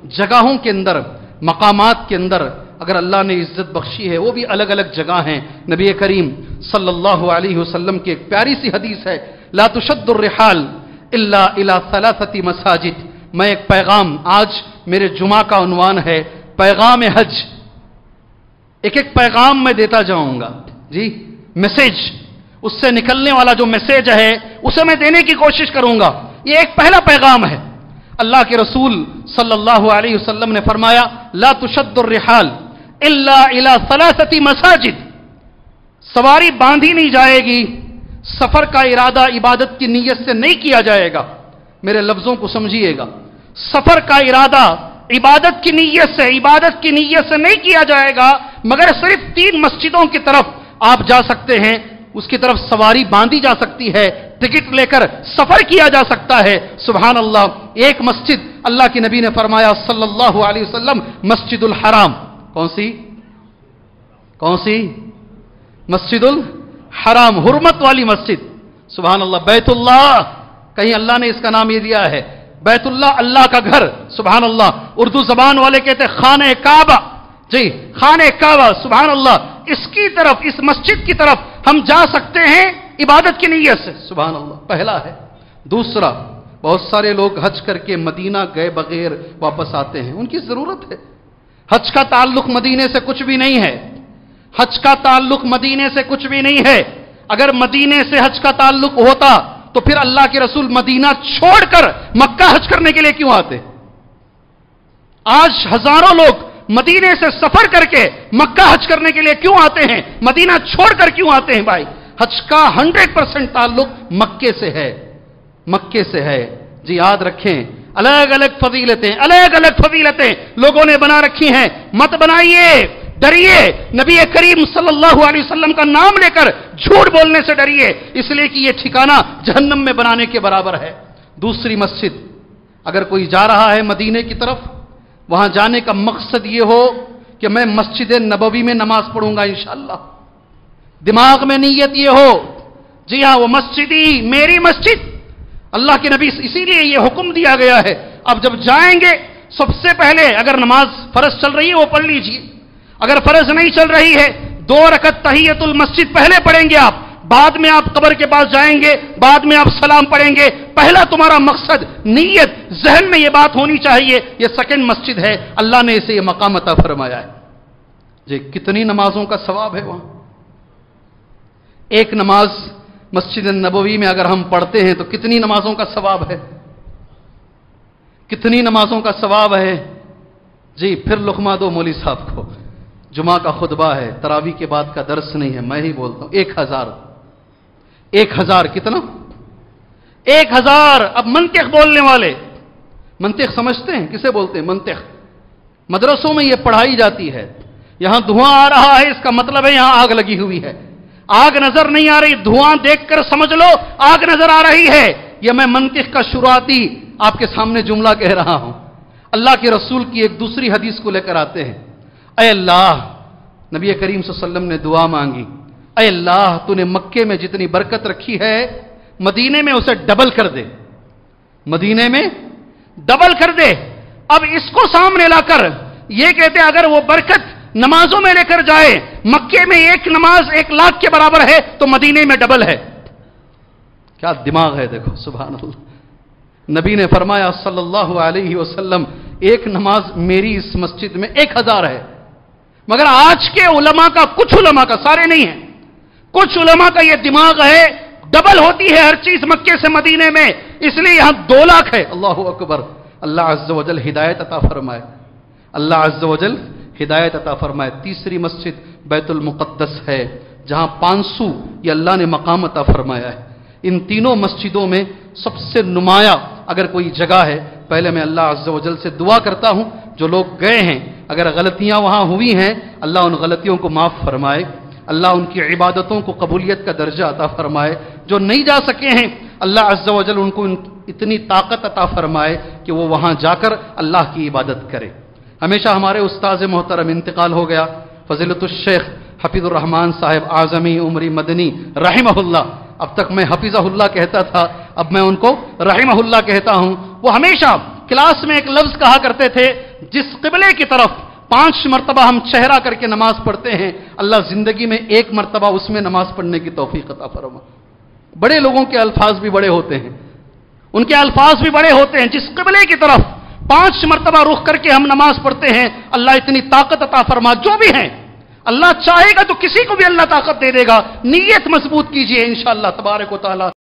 جگہوں کے اندر، مقامات کے اندر اگر اللہ نے عزت بخشی ہے وہ بھی الگ الگ جگہ ہیں۔ نبی کریم صلی اللہ علیہ وسلم کی ایک پیاری سی حدیث ہے، لا تشد الرحال الا الى ثلاثه مساجد۔ میں ایک پیغام، آج میرے جمعہ کا عنوان ہے پیغام حج، ایک ایک پیغام میں دیتا جاؤں گا جی، میسج، اس سے نکلنے والا جو میسج ہے اسے میں دینے کی کوشش کروں گا۔ یہ ایک پہلا پیغام ہے۔ اللہ کے رسول صلی اللہ علیہ وسلم نے فرمایا لا تشد الرحال الا الى ثلاثه مساجد، سواری باندھی نہیں جائے گی، سفر کا ارادہ عبادت کی نیت سے نہیں کیا جائے گا۔ میرے لفظوں کو سمجھیے گا، سفر کا ارادہ عبادت کی نیت سے نہیں کیا جائے گا، مگر صرف 3 مسجدوں کی طرف آپ جا سکتے ہیں، اس کی طرف سواری باندھی جا سکتی ہے، ٹکٹ لے کر سفر کیا جا سکتا ہے۔ سبحان اللہ، ایک مسجد اللہ کے نبی نے فرمایا صلی اللہ علیہ وسلم مسجد الحرام، کون سی؟ مسجد الحرام، حرمت والی مسجد۔ سبحان اللہ، بیت اللہ، کہیں اللہ نے اس کا نام یہ دیا ہے، بیت اللہ اللہ کا گھر۔ سبحان اللہ، اردو زبان والے کہتے ہیں خانہ کعبہ، جی خانہ کعبہ، سبحان اللہ، اس کی طرف، اس مسجد کی طرف ہم جا سکتے ہیں عبادت کی نیت سے۔ سبحان اللہ، پہلا ہے۔ دوسرا، بہت سارے لوگ حج کر کے مدینہ گئے بغیر واپس آتے ہیں، ان کی ضرورت ہے۔ حج کا تعلق مدینے سے کچھ بھی نہیں ہے، حج کا تعلق مدینے سے کچھ بھی نہیں ہے۔ اگر مدینے سے حج کا تعلق ہوتا تو پھر اللہ کے رسول مدینہ چھوڑ کر مکہ حج کرنے کے لیے کیوں آتے؟ آج ہزاروں لوگ مدینے سے سفر کر کے مکہ حج کرنے کے لیے کیوں آتے ہیں؟ مدینہ چھوڑ کر کیوں آتے ہیں بھائی؟ حج کا 100% تعلق مکے سے ہے، مکے سے ہے۔ جی یاد رکھیں، الگ الگ فضیلتیں لوگوں نے بنا رکھی ہیں، مت بنائیے، ڈریے، نبی کریم صلی اللہ علیہ وسلم کا نام لے کر جھوٹ بولنے سے ڈریے، اس لیے کہ یہ ٹھکانہ جہنم میں بنانے کے برابر ہے۔ دوسری مسجد، اگر کوئی جا رہا ہے مدینے کی طرف، وہاں جانے کا مقصد یہ ہو کہ میں مسجد نبوی میں نماز پڑھوں گا انشاءاللہ، دماغ میں نیت یہ ہو، جی ہاں وہ مسجدی، میری مسجد، اللہ کے نبی اسی لیے یہ حکم دیا گیا ہے۔ اب جب جائیں گے سب سے پہلے اگر نماز فرض چل رہی ہے وہ پڑھ لیجئے، اگر فرض نہیں چل رہی ہے 2 رکعت تحیۃ المسجد پہلے پڑھیں گے آپ، بعد میں آپ قبر کے پاس جائیں گے، بعد میں آپ سلام پڑھیں گے۔ پہلا تمہارا مقصد، نیت، ذہن میں یہ بات ہونی چاہیے یہ سیکنڈ مسجد ہے، اللہ نے اسے یہ مقام عطا فرمایا ہے۔ جی کتنی نمازوں کا ثواب ہے وہاں؟ ایک نماز مسجد نبوی میں اگر ہم پڑھتے ہیں تو کتنی نمازوں کا ثواب ہے؟ کتنی نمازوں کا ثواب ہے؟ جی پھر لقمہ دو مولوی صاحب کو، جمعہ کا خطبہ ہے، تراویح کے بعد کا درس نہیں ہے، میں ہی بولتا ہوں 1000 کتنا؟ 1000۔ اب منطق بولنے والے، منطق سمجھتے ہیں کسے بولتے ہیں؟ منطق مدرسوں میں یہ پڑھائی جاتی ہے، یہاں دھواں آ رہا ہے اس کا مطلب ہے یہاں آگ لگی ہوئی ہے، آگ نظر نہیں آ رہی، دھواں دیکھ کر سمجھ لو آگ نظر آ رہی ہے۔ یہ میں منطق کا شروعاتی آپ کے سامنے جملہ کہہ رہا ہوں۔ اللہ کے رسول کی ایک دوسری حدیث کو لے کر آتے ہیں، اے اللہ، نبی کریم صلی اللہ علیہ وسلم نے دعا مانگی، اے اللہ تو نے مکے میں جتنی برکت رکھی ہے مدینے میں اسے ڈبل کر دے، مدینے میں ڈبل کر دے۔ اب اس کو سامنے لا کر یہ کہتے اگر وہ برکت نمازوں میں لے کر جائے، مکے میں ایک نماز 1,00,000 کے برابر ہے تو مدینے میں ڈبل ہے۔ کیا دماغ ہے دیکھو، سبحان اللہ۔ نبی نے فرمایا صلی اللہ علیہ وسلم ایک نماز میری اس مسجد میں 1000 ہے، مگر آج کے علماء کا، کچھ علماء کا، سارے نہیں ہیں، کچھ علماء کا یہ دماغ ہے ڈبل ہوتی ہے ہر چیز مکے سے مدینے میں، اس لیے یہاں 2,00,000 ہے۔ اللہ اکبر، اللہ عز و جل ہدایت عطا فرمائے، اللہ عز و جل ہدایت عطا فرمائے۔ تیسری مسجد بیت المقدس ہے جہاں 500 یہ اللہ نے مقام عطا فرمایا ہے۔ ان تینوں مسجدوں میں سب سے نمایاں اگر کوئی جگہ ہے، پہلے میں اللہ عز و جل سے دعا کرتا ہوں جو لوگ گئے ہیں اگر غلطیاں وہاں ہوئی ہیں اللہ ان غلطیوں کو معاف فرمائے، اللہ ان کی عبادتوں کو قبولیت کا درجہ عطا فرمائے، جو نہیں جا سکے ہیں اللہ عز و جل ان کو اتنی طاقت عطا فرمائے کہ وہ وہاں جا کر اللہ کی عبادت کرے۔ ہمیشہ ہمارے استاذ محترم انتقال ہو گیا، فضیلت الشیخ حفیظ الرحمان صاحب اعظمی عمری مدنی رحمہ اللہ، اب تک میں حفیظہ اللہ کہتا تھا، اب میں ان کو رحمہ اللہ کہتا ہوں۔ وہ ہمیشہ کلاس میں ایک لفظ کہا کرتے تھے، जिस क़िबले की तरफ 5 मरतबा हम चेहरा करके नमाज पढ़ते हैं, अल्लाह जिंदगी में 1 मरतबा उसमें नमाज पढ़ने की तौफीक अता फरमा। बड़े लोगों के अल्फाज भी बड़े होते हैं, उनके अल्फाज भी बड़े होते हैं। जिस क़िबले की तरफ 5 मरतबा रुख करके हम नमाज पढ़ते हैं, अल्लाह इतनी ताकत अता फरमा। जो भी है अल्लाह चाहेगा तो किसी को भी अल्लाह ताकत दे देगा। नीयत मजबूत कीजिए इंशाअल्लाह तबारक व तआला।